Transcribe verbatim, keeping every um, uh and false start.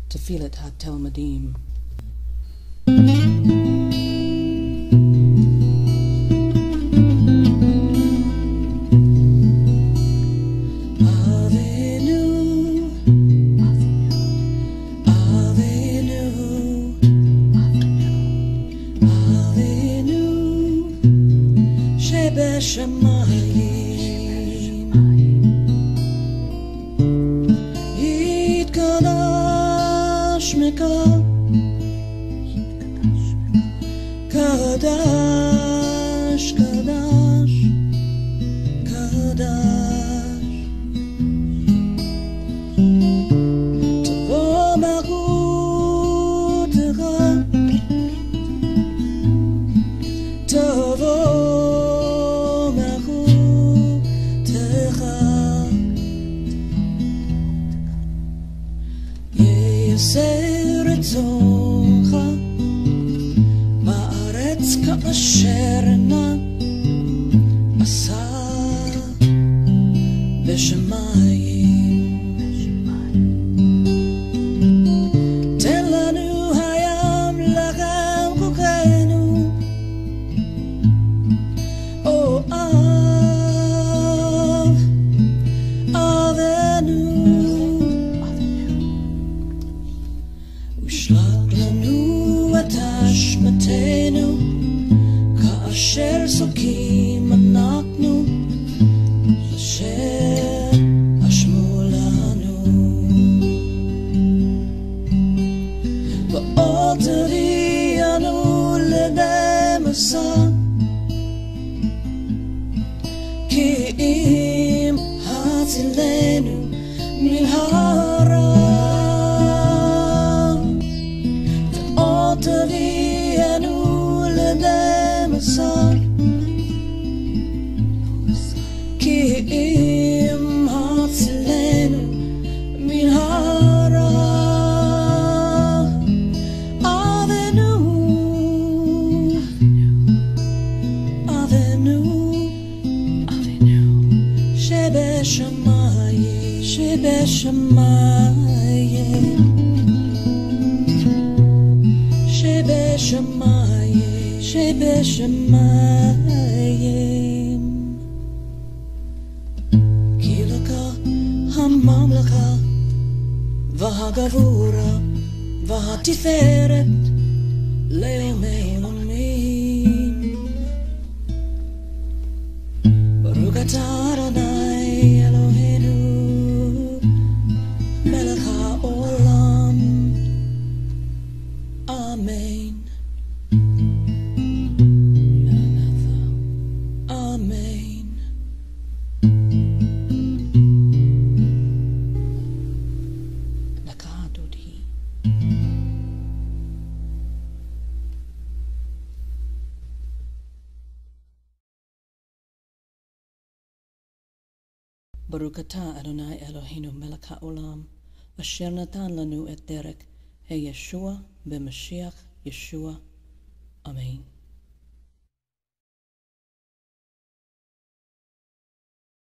תפילת התלמידים. בשמיים יתקדש שמך קדש קדש קדש תבוא מלכותך תבוא יעשה רצונך בארץ כאשר נעשה בשמיים. תן לנו הים לחם כוחנו, או אב אבינו, ושלח לנו את אשמתנו כאשר סולקים אנחנו אשר אשמו לנו. ועוד תביאנו לידי מסע, כי אם הצילנו מן הרע. תביאנו לידי מסע, כי אם הצילנו מן הרע. אבינו, אבינו, אבינו שבשמיים, שבשמיים, שבשמיים, שבשמיים. כי לך הממלכה והגבורה והתפארת ליומי עולמים. ברוך אתה אדוני אלוהינו מלך העולם. אמן. אמן. דקה דודי. ברוך אתה אדוני אלוהינו מלך העולם, אשר נתן לנו את דרך הישוע במשיח ישוע. אמן.